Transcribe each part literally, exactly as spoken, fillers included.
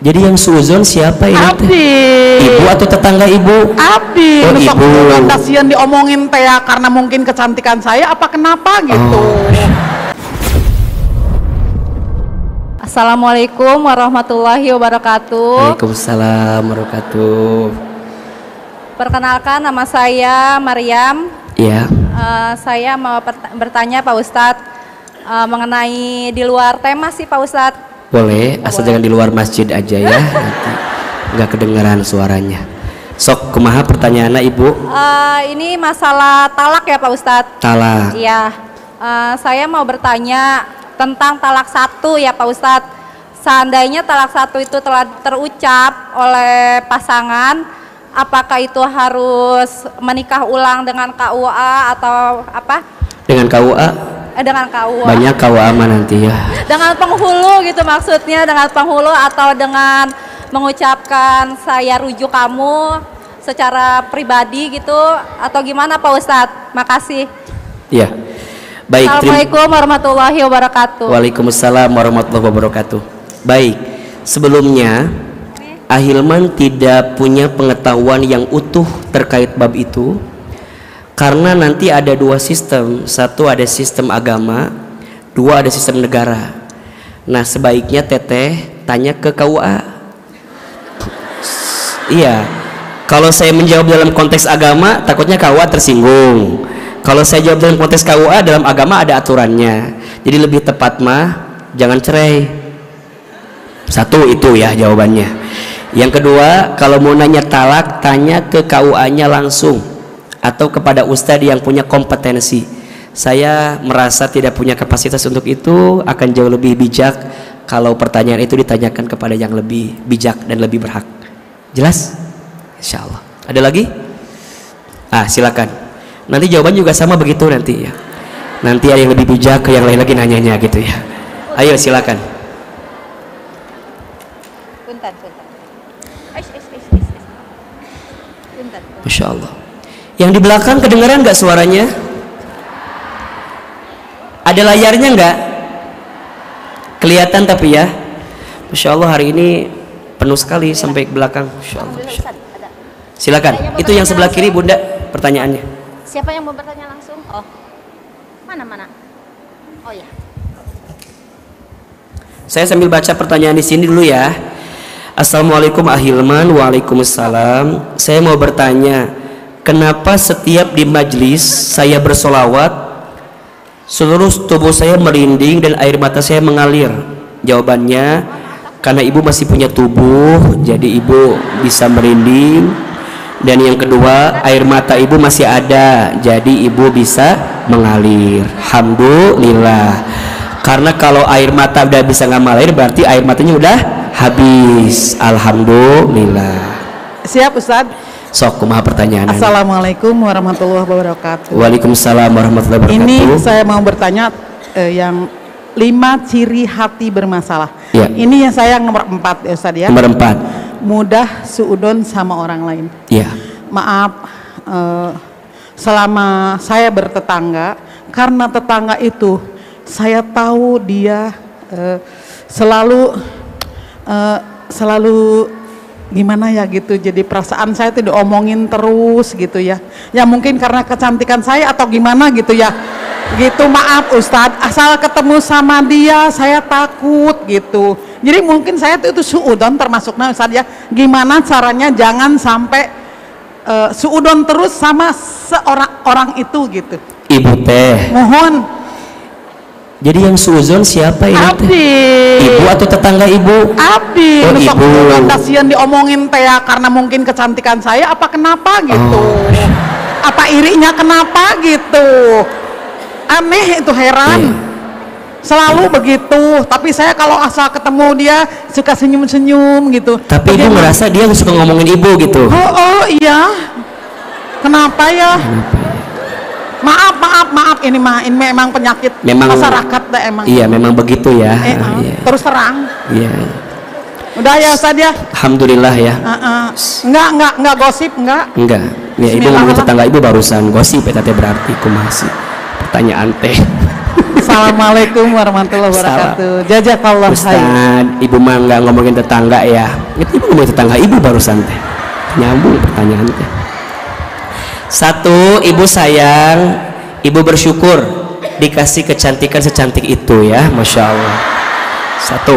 Jadi yang suuzon siapa ini? Abdi. Ibu atau tetangga ibu? Abdi. Oh, Nusok ibu. kasihan diomongin teh ya karena mungkin kecantikan saya apa kenapa gitu. Oh. Assalamualaikum warahmatullahi wabarakatuh. Waalaikumsalam warahmatullahi. Perkenalkan, nama saya Maryam. Ya. Uh, saya mau bertanya Pak Ustadz uh, mengenai di luar tema sih Pak Ustadz. Boleh, asal Boleh. jangan di luar masjid aja ya, nanti nggak kedengaran suaranya. Sok, kumaha pertanyaannya ibu? Uh, ini masalah talak ya Pak Ustadz. Talak. Iya. Uh, saya mau bertanya tentang talak satu ya Pak Ustadz. Seandainya talak satu itu telah terucap oleh pasangan, apakah itu harus menikah ulang dengan K U A atau apa? Dengan K U A? Eh, dengan K U A. Banyak K U A mah nanti ya. Dengan penghulu gitu maksudnya, dengan penghulu atau dengan mengucapkan saya rujuk kamu secara pribadi gitu atau gimana Pak Ustadz? Makasih. Iya. Baik. Assalamualaikum warahmatullahi wabarakatuh. Waalaikumsalam warahmatullahi wabarakatuh. Baik. Sebelumnya Ahilman tidak punya pengetahuan yang utuh terkait bab itu karena nanti ada dua sistem, satu ada sistem agama, dua ada sistem negara. Nah sebaiknya teteh tanya ke K U A. Iya, kalau saya menjawab dalam konteks agama takutnya K U A tersinggung. Kalau saya jawab dalam konteks K U A, dalam agama ada aturannya, jadi lebih tepat mah jangan cerai. Satu itu ya jawabannya. Yang kedua, kalau mau nanya talak, tanya ke K U A-nya langsung atau kepada ustadz yang punya kompetensi. Saya merasa tidak punya kapasitas untuk itu, akan jauh lebih bijak kalau pertanyaan itu ditanyakan kepada yang lebih bijak dan lebih berhak. Jelas? Insya Allah. Ada lagi? Ah, silakan. Nanti jawaban juga sama begitu nanti ya. Nanti ada yang lebih bijak, ke yang lain lagi nanyanya gitu ya. Ayo silakan. Punten, punten. Masya Allah. Yang di belakang kedengaran nggak suaranya? Ada layarnya nggak? Kelihatan tapi ya. Masya Allah hari ini penuh sekali sampai ke belakang. Masya Allah. Masya Allah. Silakan. Itu yang sebelah kiri Bunda pertanyaannya. Siapa yang mau bertanya langsung? Oh, mana mana? Oh ya. Saya sambil baca pertanyaan di sini dulu ya. Assalamualaikum Ahilman. Waalaikumsalam. Saya mau bertanya, kenapa setiap di majlis saya bersolawat seluruh tubuh saya merinding dan air mata saya mengalir? Jawabannya, karena ibu masih punya tubuh, jadi ibu bisa merinding. Dan yang kedua, air mata ibu masih ada, jadi ibu bisa mengalir. Alhamdulillah. Karena kalau air mata udah bisa nggak mengalir, berarti air matanya udah habis. Alhamdulillah. Siap Ustadz. Sok kumaha pertanyaan. Assalamualaikum warahmatullahi wabarakatuh. Waalaikumsalam warahmatullahi wabarakatuh. Ini saya mau bertanya eh, yang lima ciri hati bermasalah. Ya. Ini yang saya nomor empat ya Ustadz ya. Nomor empat. Mudah suudon sama orang lain. Ya. Maaf, eh, selama saya bertetangga, karena tetangga itu saya tahu dia eh, selalu eh, selalu gimana ya gitu, jadi perasaan saya tuh diomongin terus gitu ya. Ya mungkin karena kecantikan saya atau gimana gitu ya. Gitu, maaf Ustadz, asal ketemu sama dia saya takut gitu. Jadi mungkin saya tuh itu suudon termasuknya Ustadz ya. Gimana caranya jangan sampai uh, suudon terus sama seorang orang itu gitu. Ibu teh. Mohon. Jadi yang suuzon siapa ini? Abdi. Ibu atau tetangga ibu? Abdi. Oh, Nusok ibu. kasihan diomongin teh ya karena mungkin kecantikan saya apa kenapa gitu. Oh. Apa irinya kenapa gitu. Aneh itu, heran. Yeah. Selalu begitu, tapi saya kalau asal ketemu dia suka senyum-senyum gitu. Tapi ibu Bagaimana? ngerasa dia suka ngomongin ibu gitu. Oh, oh iya. Kenapa ya? Kenapa ya? Maaf, maaf, maaf. Ini mah ini memang penyakit Memang masyarakat dah emang. Iya, memang begitu ya. Eh, Ah, ah, iya. terus terang. Iya. Udah ya Ustaz ya. Alhamdulillah ya. Uh, uh. Enggak, enggak, enggak gosip, enggak. Enggak. Ya ibu ngomongin tetangga ibu barusan gosip ya teh berarti kumaha sih. Pertanyaan teh. Assalamualaikum warahmatullahi wabarakatuh. Jazakallah khair. Ustaz, ibu mah nggak ngomongin tetangga ya. Itu ibu ngomongin tetangga ibu barusan teh. Nyambung pertanyaan teh. Satu, ibu sayang, ibu bersyukur dikasih kecantikan secantik itu ya, masya Allah. Satu.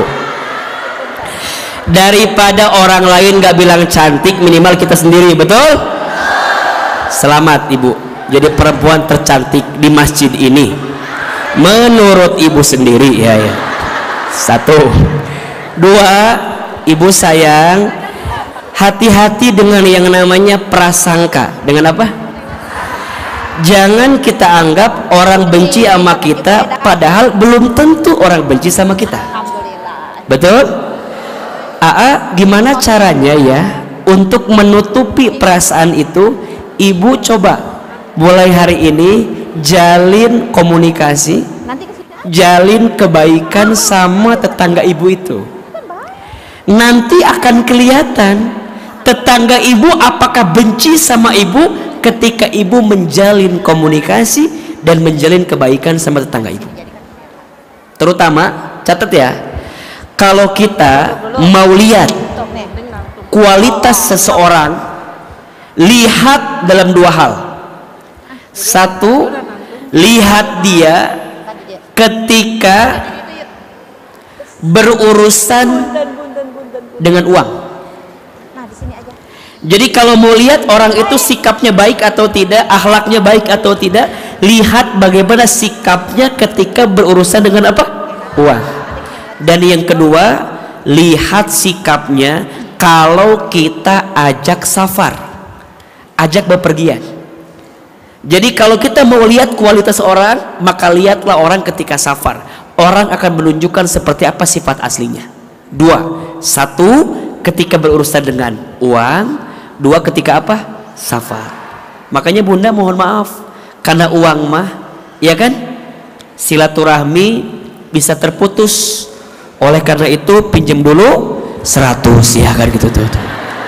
Daripada orang lain nggak bilang cantik, minimal kita sendiri, betul? Selamat ibu, jadi perempuan tercantik di masjid ini menurut ibu sendiri ya, ya. Satu. Dua, ibu sayang, hati-hati dengan yang namanya prasangka. Dengan apa? Jangan kita anggap orang benci sama kita padahal belum tentu orang benci sama kita. Betul? Aa, gimana caranya ya untuk menutupi perasaan itu? Ibu coba mulai hari ini jalin komunikasi, jalin kebaikan sama tetangga ibu itu. Nanti akan kelihatan tetangga ibu apakah benci sama ibu ketika ibu menjalin komunikasi dan menjalin kebaikan sama tetangga ibu. Terutama, catat ya, kalau kita mau lihat kualitas seseorang, lihat dalam dua hal. Satu, lihat dia ketika berurusan dengan uang. Jadi kalau mau lihat orang itu sikapnya baik atau tidak, akhlaknya baik atau tidak, lihat bagaimana sikapnya ketika berurusan dengan apa? Uang. Dan yang kedua, lihat sikapnya kalau kita ajak safar, ajak bepergian. Jadi kalau kita mau lihat kualitas orang, maka lihatlah orang ketika safar. Orang akan menunjukkan seperti apa sifat aslinya. Dua, satu ketika berurusan dengan uang, dua ketika apa? Safar. Makanya bunda mohon maaf, karena uang mah, ya kan, silaturahmi bisa terputus. Oleh karena itu pinjam dulu seratus ya kan gitu tuh, tuh.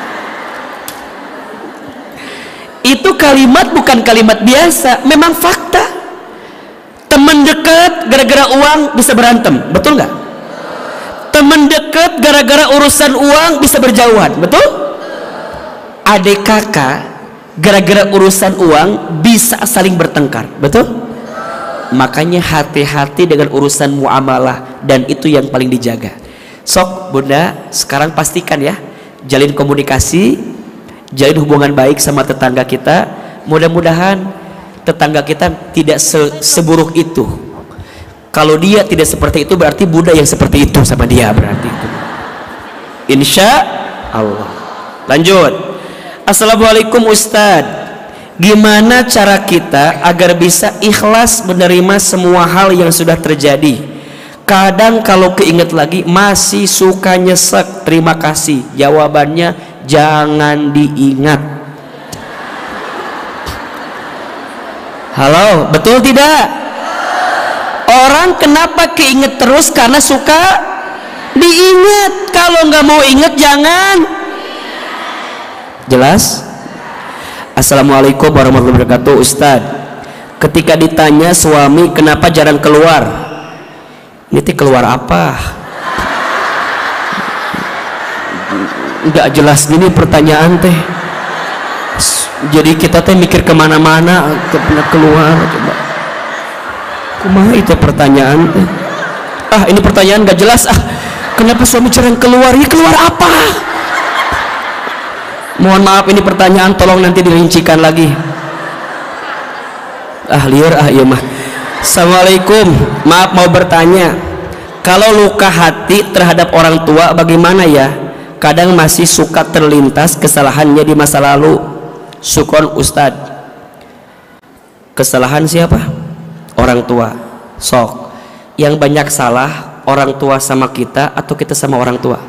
Itu kalimat bukan kalimat biasa, memang fakta. Teman dekat gara-gara uang bisa berantem, betul nggak? Teman dekat gara-gara urusan uang bisa berjauhan, betul? Adik kakak gara-gara urusan uang bisa saling bertengkar, betul? Makanya hati-hati dengan urusan muamalah, dan itu yang paling dijaga. Sok bunda, sekarang pastikan ya, jalin komunikasi, jalin hubungan baik sama tetangga kita. Mudah-mudahan tetangga kita tidak se seburuk itu. Kalau dia tidak seperti itu, berarti bunda yang seperti itu sama dia, berarti itu. Insya Allah. Lanjut. Assalamualaikum Ustadz, gimana cara kita agar bisa ikhlas menerima semua hal yang sudah terjadi? Kadang kalau keinget lagi masih suka nyesek. Terima kasih. Jawabannya jangan diingat. Halo, betul tidak? Orang kenapa keinget terus? Karena suka diingat. Kalau nggak mau inget jangan. Jelas? Assalamualaikum warahmatullahi wabarakatuh. Ustadz, ketika ditanya suami kenapa jarang keluar, ini teh keluar apa? Nggak jelas gini pertanyaan teh. Jadi kita teh mikir kemana-mana, kena keluar. Coba, kumaha itu pertanyaan teh? Ah, ini pertanyaan nggak jelas. Ah, kenapa suami jarang keluar? Ya keluar apa? Mohon maaf, ini pertanyaan tolong nanti dirincikan lagi. Ah liar ah iya mah. Assalamualaikum, maaf mau bertanya, kalau luka hati terhadap orang tua bagaimana ya? Kadang masih suka terlintas kesalahannya di masa lalu. Syukron Ustadz. Kesalahan siapa? Orang tua. Sok, yang banyak salah orang tua sama kita atau kita sama orang tua?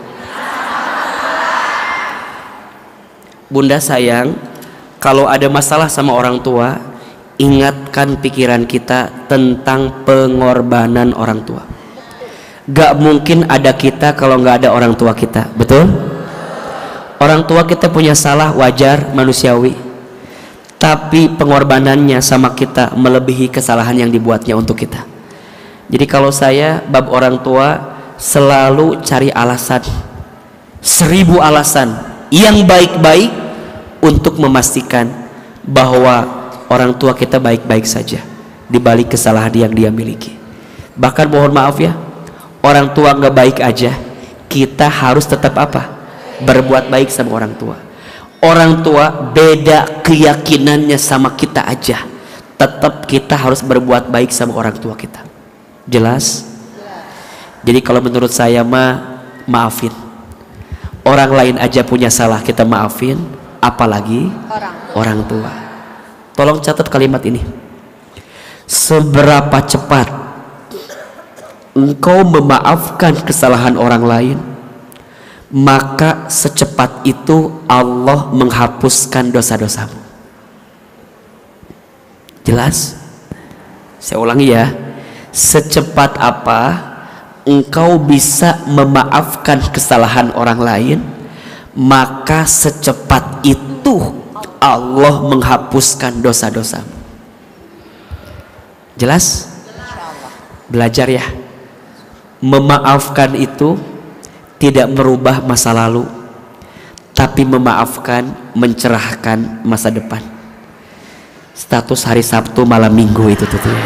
Bunda sayang, kalau ada masalah sama orang tua, ingatkan pikiran kita tentang pengorbanan orang tua. Gak mungkin ada kita kalau gak ada orang tua kita, betul? Orang tua kita punya salah, wajar, manusiawi. Tapi pengorbanannya sama kita melebihi kesalahan yang dibuatnya untuk kita. Jadi kalau saya bab orang tua selalu cari alasan, seribu alasan yang baik-baik untuk memastikan bahwa orang tua kita baik-baik saja di balik kesalahan yang dia miliki. Bahkan mohon maaf ya, orang tua nggak baik aja, kita harus tetap apa? Berbuat baik sama orang tua. Orang tua beda keyakinannya sama kita aja, tetap kita harus berbuat baik sama orang tua kita. Jelas? Jadi kalau menurut saya mah maafin. Orang lain aja punya salah kita maafin, apalagi orang tua. Orang tua. Tolong catat kalimat ini. Seberapa cepat engkau memaafkan kesalahan orang lain, maka secepat itu Allah menghapuskan dosa-dosamu. Jelas? Saya ulangi ya. Secepat apa engkau bisa memaafkan kesalahan orang lain, maka secepat itu Allah menghapuskan dosa-dosamu. Jelas? Belajar ya. Memaafkan itu tidak merubah masa lalu, tapi memaafkan mencerahkan masa depan. Status hari Sabtu malam Minggu itu tuh, tuh.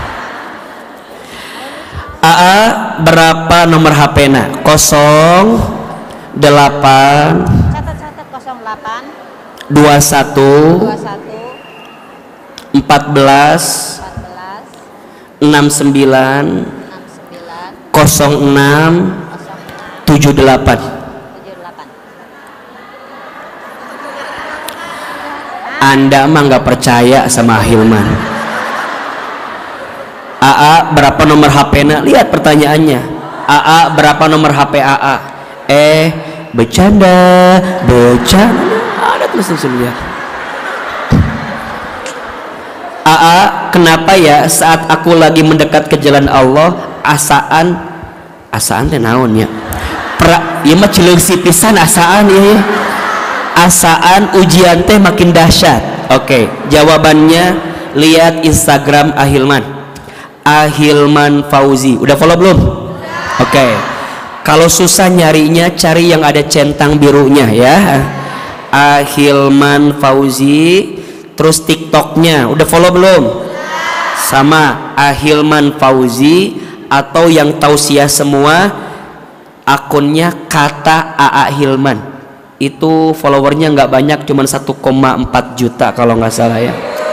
A A berapa nomor H P-na? nol delapan Catat-catat nol delapan dua satu dua satu empat belas empat belas enam sembilan enam sembilan nol enam tujuh delapan. tujuh delapan. Anda mah nggak percaya sama Hilman. A A berapa nomor H P-na? Lihat pertanyaannya. A A berapa nomor H P A A? Eh, bercanda, bercanda. Ada tulisan lihat. A A, kenapa ya saat aku lagi mendekat ke jalan Allah, asaan, asaan teh naon ya? Pra, ya mah cileung si pisan asaan ya. Asaan ujian teh makin dahsyat. Oke, jawabannya lihat Instagram Ahilman. Ahilman Fauzi. Udah follow belum? Oke. Okay. Kalau susah nyarinya cari yang ada centang birunya ya. Ahilman Fauzi. Terus TikToknya udah follow belum? Sama Ahilman Fauzi. Atau yang tausiah semua akunnya kata A A Hilman. Itu followernya nggak banyak, cuma satu koma empat juta kalau nggak salah ya.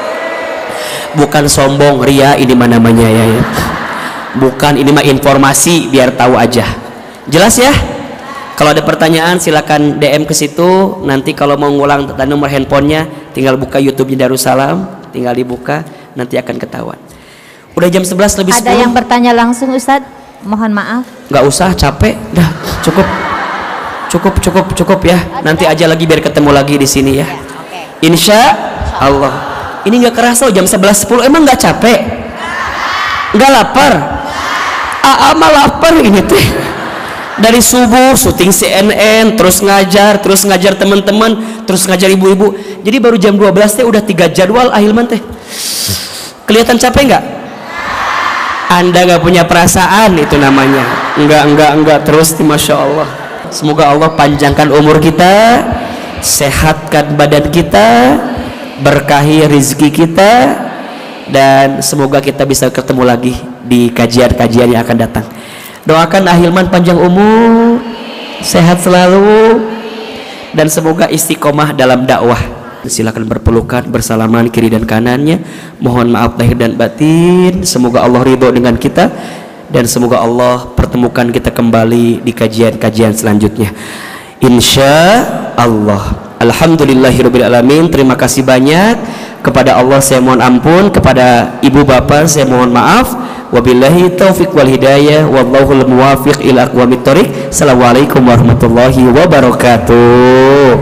Bukan sombong, ria ini mah namanya ya, ya. Bukan, ini mah informasi biar tahu aja. Jelas ya? Kalau ada pertanyaan silakan D M ke situ. Nanti kalau mau ngulang tentang nomor handphonenya tinggal buka YouTube-nya Darussalam, tinggal dibuka, nanti akan ketahuan. Udah jam sebelas lebih sepuluh. Ada yang bertanya langsung Ustadz? Mohon maaf. Nggak usah, capek. Dah, cukup. Cukup, cukup, cukup ya. Nanti aja lagi biar ketemu lagi di sini ya. Insya Allah. Ini nggak kerasa jam sebelas sepuluh. Emang nggak capek? Nggak lapar? A A mah lapar ini teh. Dari subuh syuting C N N, terus ngajar, terus ngajar teman-teman, terus ngajar ibu-ibu. Jadi baru jam dua belas teh udah tiga jadwal Ahilman teh. Kelihatan capek nggak? Anda nggak punya perasaan itu namanya. Enggak, enggak, enggak. Terus Masya Allah. Semoga Allah panjangkan umur kita, sehatkan badan kita, berkahi rezeki kita, dan semoga kita bisa ketemu lagi di kajian-kajian yang akan datang. Doakan Ahilman panjang umur, sehat selalu, dan semoga istiqomah dalam dakwah. Silakan berpelukan bersalaman kiri dan kanannya. Mohon maaf lahir dan batin. Semoga Allah ridho dengan kita, dan semoga Allah pertemukan kita kembali di kajian-kajian selanjutnya, insya Allah. Alhamdulillahirabbil alamin. Terima kasih banyak kepada Allah saya mohon ampun, kepada ibu bapak saya mohon maaf. Wabillahi taufiq wal hidayah, wallahul muwafiq ila aqwamit thoriq. Assalamualaikum warahmatullahi wabarakatuh.